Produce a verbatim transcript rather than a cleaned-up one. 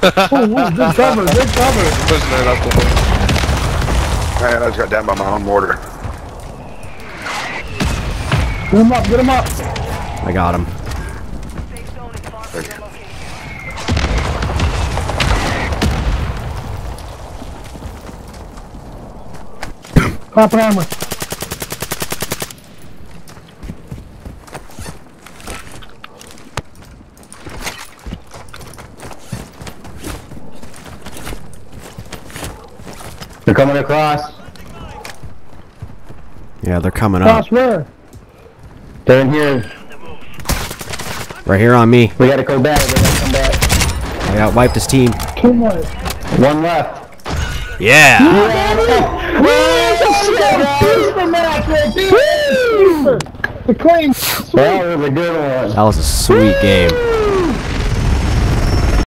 ooh, good cover, good cover. Pushing it up the hole. Man, I just got down by my own mortar. Get him up, get him up. I got him. Copper hammer. They're coming across. Yeah, they're coming Cross up. where? They're in here. Right here on me. We gotta go back. We gotta come back. I got wiped this team. Two more. One left. Yeah. The clean. That was a good one. That was a sweet game.